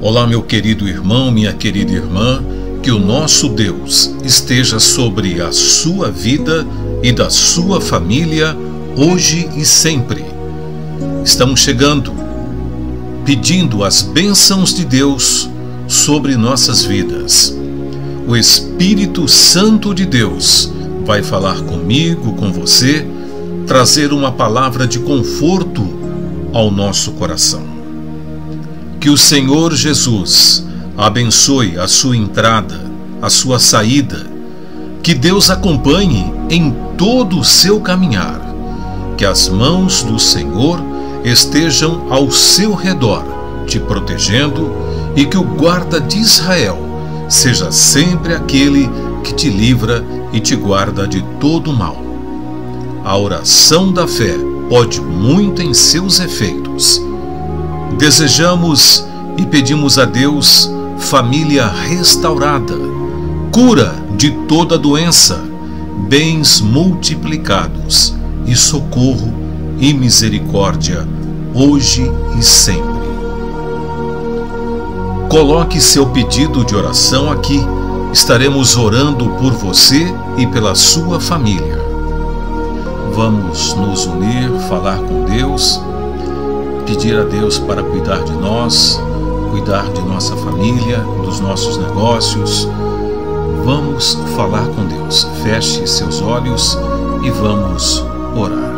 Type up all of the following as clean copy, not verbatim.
Olá, meu querido irmão, minha querida irmã, que o nosso Deus esteja sobre a sua vida e da sua família, hoje e sempre. Estamos chegando, pedindo as bênçãos de Deus sobre nossas vidas. O Espírito Santo de Deus vai falar comigo, com você, trazer uma palavra de conforto ao nosso coração. Que o Senhor Jesus abençoe a sua entrada, a sua saída. Que Deus acompanhe em todo o seu caminhar. Que as mãos do Senhor estejam ao seu redor, te protegendo, e que o guarda de Israel seja sempre aquele que te livra e te guarda de todo o mal. A oração da fé pode muito em seus efeitos. Desejamos e pedimos a Deus família restaurada, cura de toda doença, bens multiplicados e socorro e misericórdia hoje e sempre. Coloque seu pedido de oração aqui. Estaremos orando por você e pela sua família. Vamos nos unir, falar com Deus, pedir a Deus para cuidar de nós, cuidar de nossa família, dos nossos negócios. Vamos falar com Deus. Feche seus olhos e vamos orar.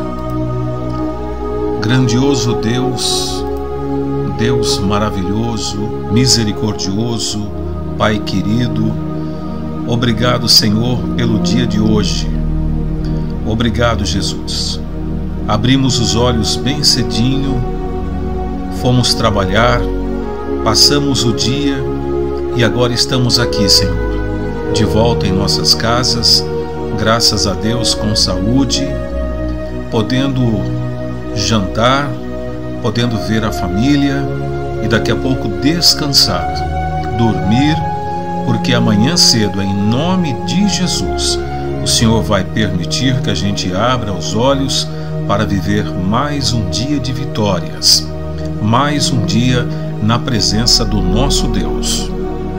Grandioso Deus, Deus maravilhoso, misericordioso, Pai querido, obrigado, Senhor, pelo dia de hoje. Obrigado, Jesus. Abrimos os olhos bem cedinho, fomos trabalhar, passamos o dia e agora estamos aqui, Senhor, de volta em nossas casas, graças a Deus, com saúde, podendo jantar, podendo ver a família e daqui a pouco descansar, dormir, porque amanhã cedo, em nome de Jesus, o Senhor vai permitir que a gente abra os olhos para viver mais um dia de vitórias, mais um dia na presença do nosso Deus.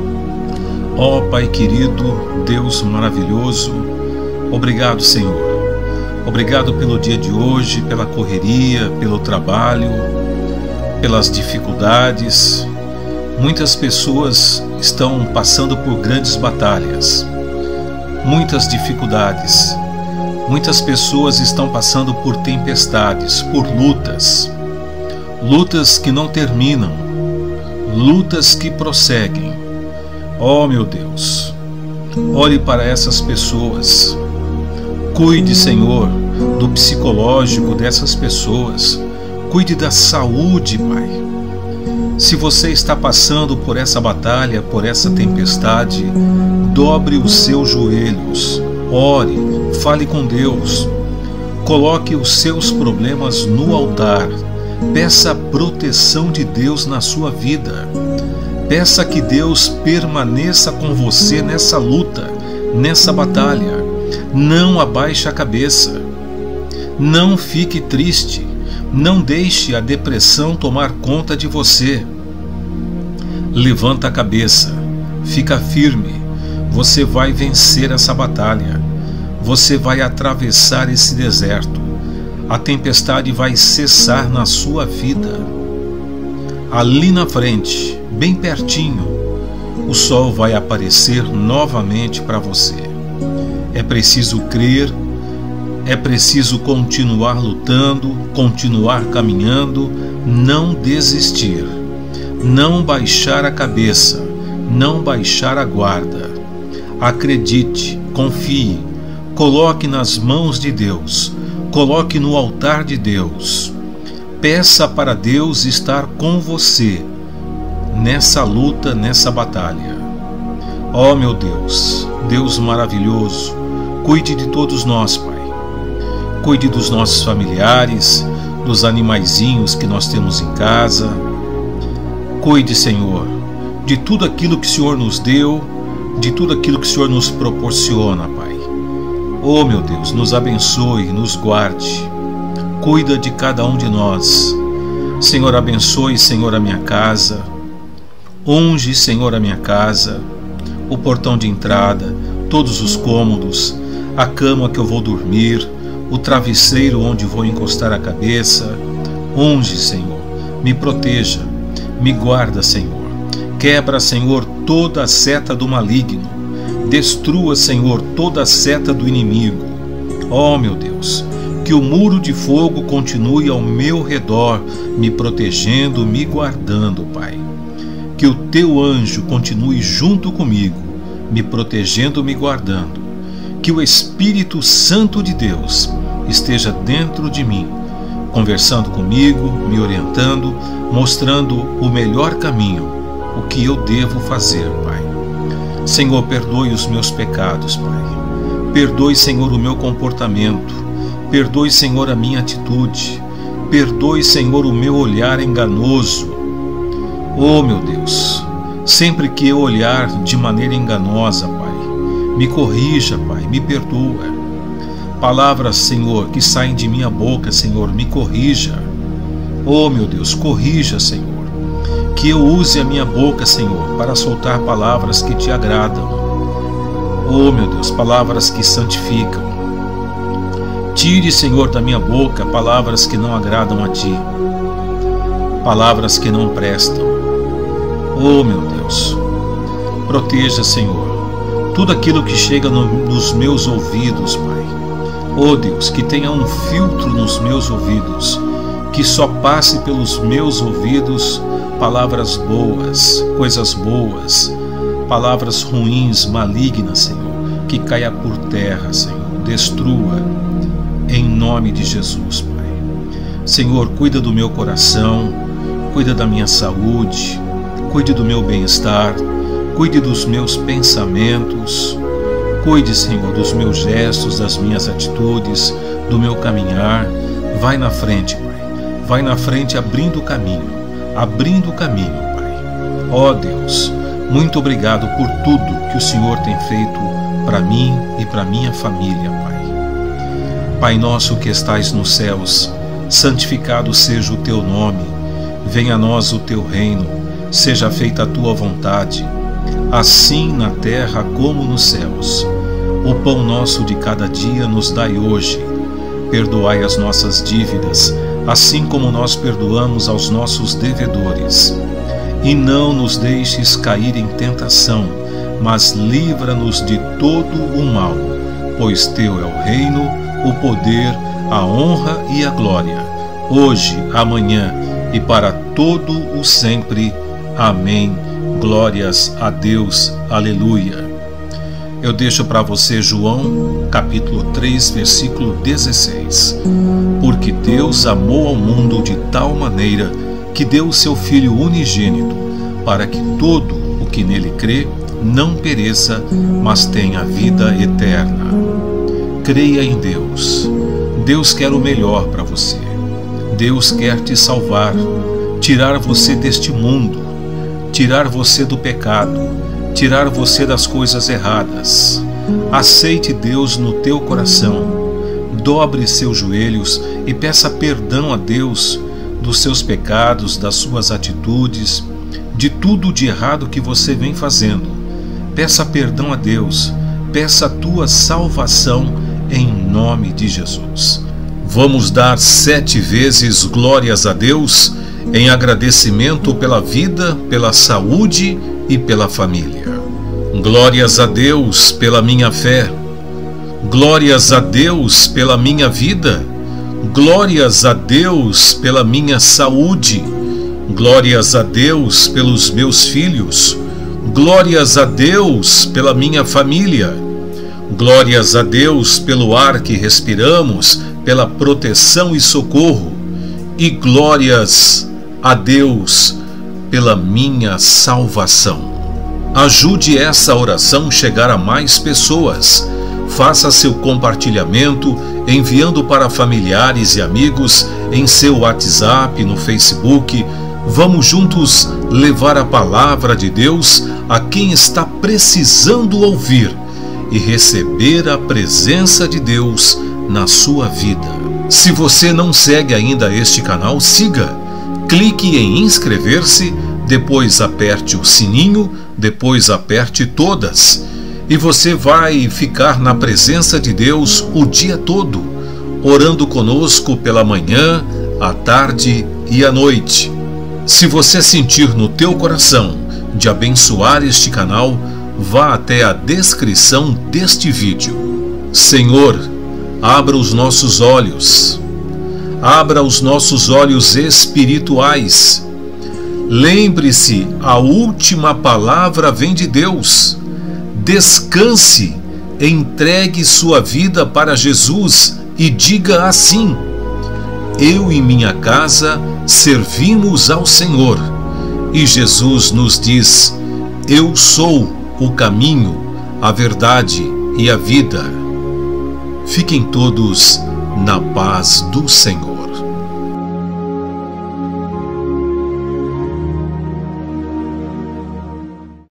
Ó Pai querido, Deus maravilhoso, obrigado, Senhor. Obrigado pelo dia de hoje, pela correria, pelo trabalho, pelas dificuldades. Muitas pessoas estão passando por grandes batalhas, muitas dificuldades. Muitas pessoas estão passando por tempestades, por lutas. Lutas que não terminam, lutas que prosseguem. Oh, meu Deus, olhe para essas pessoas. Cuide, Senhor, do psicológico dessas pessoas. Cuide da saúde, Pai. Se você está passando por essa batalha, por essa tempestade, dobre os seus joelhos, ore, fale com Deus, coloque os seus problemas no altar, peça a proteção de Deus na sua vida, peça que Deus permaneça com você nessa luta, nessa batalha. Não abaixe a cabeça, não fique triste, não deixe a depressão tomar conta de você. Levanta a cabeça, fica firme, você vai vencer essa batalha, você vai atravessar esse deserto, a tempestade vai cessar na sua vida. Ali na frente, bem pertinho, o sol vai aparecer novamente para você. É preciso crer, é preciso continuar lutando, continuar caminhando, não desistir, não baixar a cabeça, não baixar a guarda. Acredite, confie, coloque nas mãos de Deus, coloque no altar de Deus. Peça para Deus estar com você nessa luta, nessa batalha. Ó meu Deus, Deus maravilhoso, cuide de todos nós, Pai. Cuide dos nossos familiares, dos animaizinhos que nós temos em casa. Cuide, Senhor, de tudo aquilo que o Senhor nos deu, de tudo aquilo que o Senhor nos proporciona, Pai. Oh, meu Deus, nos abençoe, nos guarde. Cuida de cada um de nós. Senhor, abençoe, Senhor, a minha casa. Unge, Senhor, a minha casa, o portão de entrada, todos os cômodos, a cama que eu vou dormir, o travesseiro onde vou encostar a cabeça. Unge, Senhor, me proteja, me guarda, Senhor. Quebra, Senhor, toda a seta do maligno. Destrua, Senhor, toda a seta do inimigo. Ó, meu Deus, que o muro de fogo continue ao meu redor, me protegendo, me guardando, Pai. Que o teu anjo continue junto comigo, me protegendo, me guardando. Que o Espírito Santo de Deus esteja dentro de mim, conversando comigo, me orientando, mostrando o melhor caminho, o que eu devo fazer, Pai. Senhor, perdoe os meus pecados, Pai. Perdoe, Senhor, o meu comportamento. Perdoe, Senhor, a minha atitude. Perdoe, Senhor, o meu olhar enganoso. Oh, meu Deus, sempre que eu olhar de maneira enganosa, Pai, me corrija, Pai, me perdoa. Palavras, Senhor, que saem de minha boca, Senhor, me corrija. Oh, meu Deus, corrija, Senhor. Que eu use a minha boca, Senhor, para soltar palavras que te agradam. Oh, meu Deus, palavras que santificam. Tire, Senhor, da minha boca palavras que não agradam a Ti, palavras que não prestam. Oh, meu Deus, proteja, Senhor, tudo aquilo que chega nos meus ouvidos, Pai. Oh, Deus, que tenha um filtro nos meus ouvidos, que só passe pelos meus ouvidos palavras boas, coisas boas, palavras ruins, malignas, Senhor, que caia por terra, Senhor, destrua, em nome de Jesus, Pai. Senhor, cuida do meu coração, cuida da minha saúde, cuide do meu bem-estar, cuide dos meus pensamentos, cuide, Senhor, dos meus gestos, das minhas atitudes, do meu caminhar. Vai na frente, Pai, vai na frente abrindo o caminho, Pai. Ó Deus, muito obrigado por tudo que o Senhor tem feito para mim e para minha família, Pai. Pai nosso que estais nos céus, santificado seja o teu nome. Venha a nós o teu reino, seja feita a tua vontade, assim na terra como nos céus. O pão nosso de cada dia nos dai hoje. Perdoai as nossas dívidas, assim como nós perdoamos aos nossos devedores. E não nos deixes cair em tentação, mas livra-nos de todo o mal, pois teu é o reino, o poder, a honra e a glória, hoje, amanhã e para todo o sempre. Amém. Glórias a Deus. Aleluia. Eu deixo para você João, capítulo 3, versículo 16. Porque Deus amou ao mundo de tal maneira que deu o seu Filho unigênito, para que todo o que nele crê não pereça, mas tenha vida eterna. Creia em Deus. Deus quer o melhor para você. Deus quer te salvar, tirar você deste mundo, tirar você do pecado, tirar você das coisas erradas. Aceite Deus no teu coração. Dobre seus joelhos e peça perdão a Deus dos seus pecados, das suas atitudes, de tudo de errado que você vem fazendo. Peça perdão a Deus, peça a tua salvação em nome de Jesus. Vamos dar 7 vezes glórias a Deus em agradecimento pela vida, pela saúde e pela família. Glórias a Deus pela minha fé. Glórias a Deus pela minha vida. Glórias a Deus pela minha saúde. Glórias a Deus pelos meus filhos. Glórias a Deus pela minha família. Glórias a Deus pelo ar que respiramos, pela proteção e socorro. E glórias a Deus pela minha salvação. Ajude essa oração chegar a mais pessoas. Faça seu compartilhamento, enviando para familiares e amigos em seu WhatsApp, no Facebook. Vamos juntos levar a palavra de Deus a quem está precisando ouvir e receber a presença de Deus na sua vida. Se você não segue ainda este canal, siga. Clique em inscrever-se, depois aperte o sininho, depois aperte todas, e você vai ficar na presença de Deus o dia todo, orando conosco pela manhã, à tarde e à noite. Se você sentir no teu coração de abençoar este canal, vá até a descrição deste vídeo. Senhor, abra os nossos olhos. Abra os nossos olhos espirituais. Lembre-se, a última palavra vem de Deus. Descanse, entregue sua vida para Jesus e diga assim: eu e minha casa servimos ao Senhor. E Jesus nos diz: eu sou o caminho, a verdade e a vida. Fiquem todos na paz do Senhor.